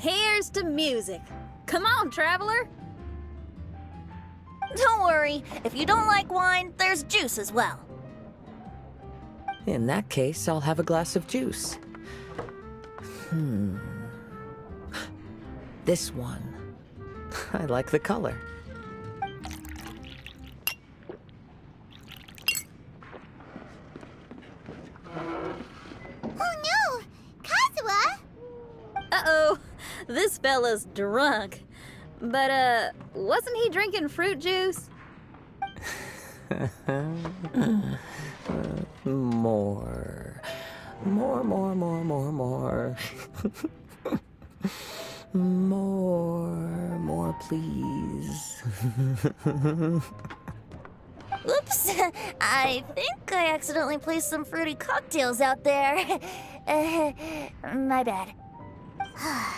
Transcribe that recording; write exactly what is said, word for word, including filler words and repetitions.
here's to music. Come on, traveler. Don't worry, if you don't like wine, there's juice as well. In that case, I'll have a glass of juice. Hmm. This one. I like the color. Oh no! Kazuha! Uh-oh, this fella's drunk. But, uh, wasn't he drinking fruit juice? More. More, more, more, more, more. More, more, please. Oops, I think I accidentally placed some fruity cocktails out there. Uh, my bad.